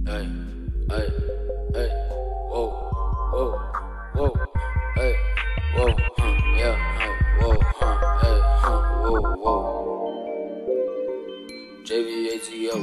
Hey, hey, hey, whoa, whoa, whoa, hey, whoa, yeah, whoa, hey, whoa, whoa. JVATO.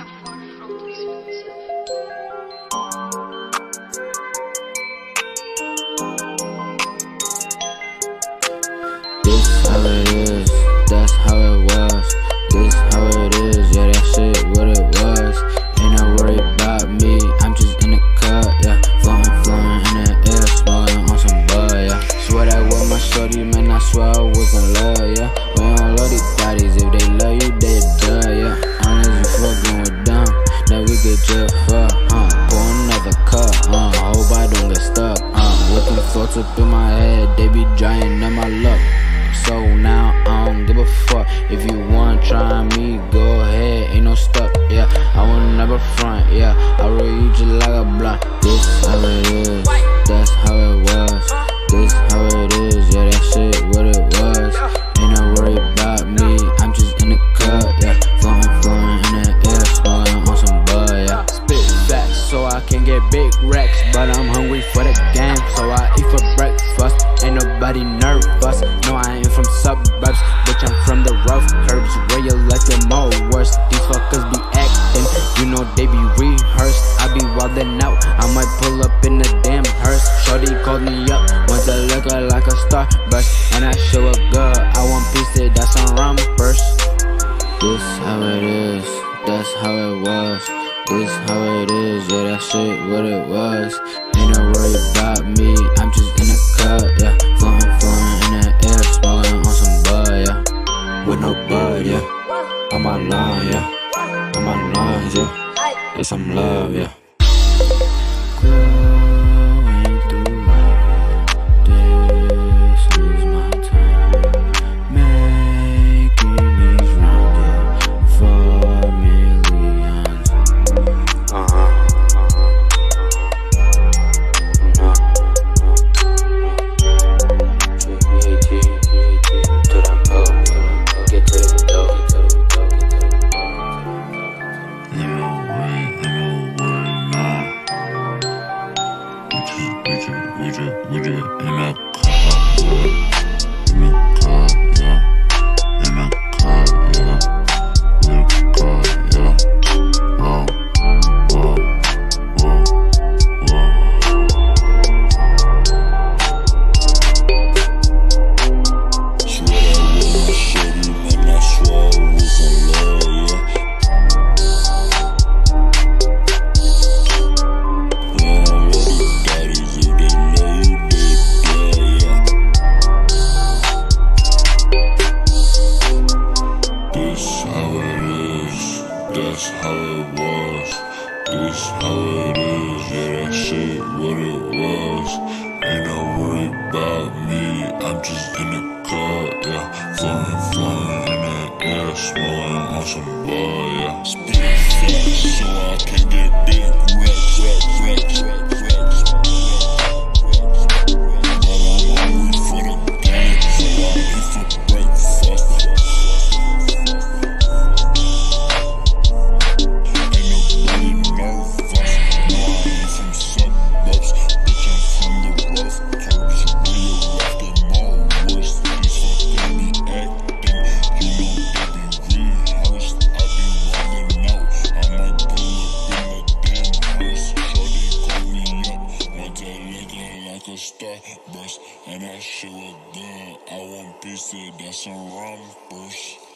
This how it is, that's how it was. This how it is, yeah, that shit what it was. Ain't no worry about me, I'm just in the cut, yeah. Floating in the air, smoking on some bud, yeah. Swear that with my shorty, man, I swear I was in love, yeah. We don't love these bodies, if they love you, they die, yeah. Honest, you fucking with them, then we get jail for, pour another cup, hope I don't get stuck, looking thoughts up in my head, they be drying up my luck. So now I don't give a fuck. If you wanna try me, go ahead, ain't no stuck, yeah. I will never front, yeah. I roll you just like a blunt. This how it is, that's how it was. This how it is, yeah, that shit what it was. Ain't no worry about me, I'm just in the cut, yeah. Floating in the air, smoking on some bud, yeah. Spit facts so I can get big racks, but I'm hungry for the game, so I eat for breakfast. Ain't nobody nervous, no I ain't from suburbs, bitch I'm from the rough curbs, where you like them all worse. These fuckers be acting, you know they be rehearsed. I be wildin' out, I might pull up in the damn hearse. Shorty called me up, wants to look like a starburst, and I show up good, I want piece it, that's on rumpers. This how it is, that's how it was. This how it is, yeah, that shit what it was. Ain't no worry about me, I'm just in the cut, yeah. Floating in the air, smoking on some bud, yeah. With no bud, yeah. On my line, yeah. On my lines, yeah. Get some love, yeah. Going through life, this is my time. Making these rounds, yeah, for millions. We just in a car, yeah. In a car, yeah. In a car, yeah. In a car, yeah. Whoa, whoa, whoa, whoa. Swear I was my shorty, man, I swear I was in love, yeah. That's how it was, this how it is, yeah, that shit what it was. Ain't no worry about me, I'm just in the car, yeah. Floating in the air, smoking on some bud, yeah. Spit fast so I can get big racks. Starburst, and that shit was good. I want piece of that's some rumpers.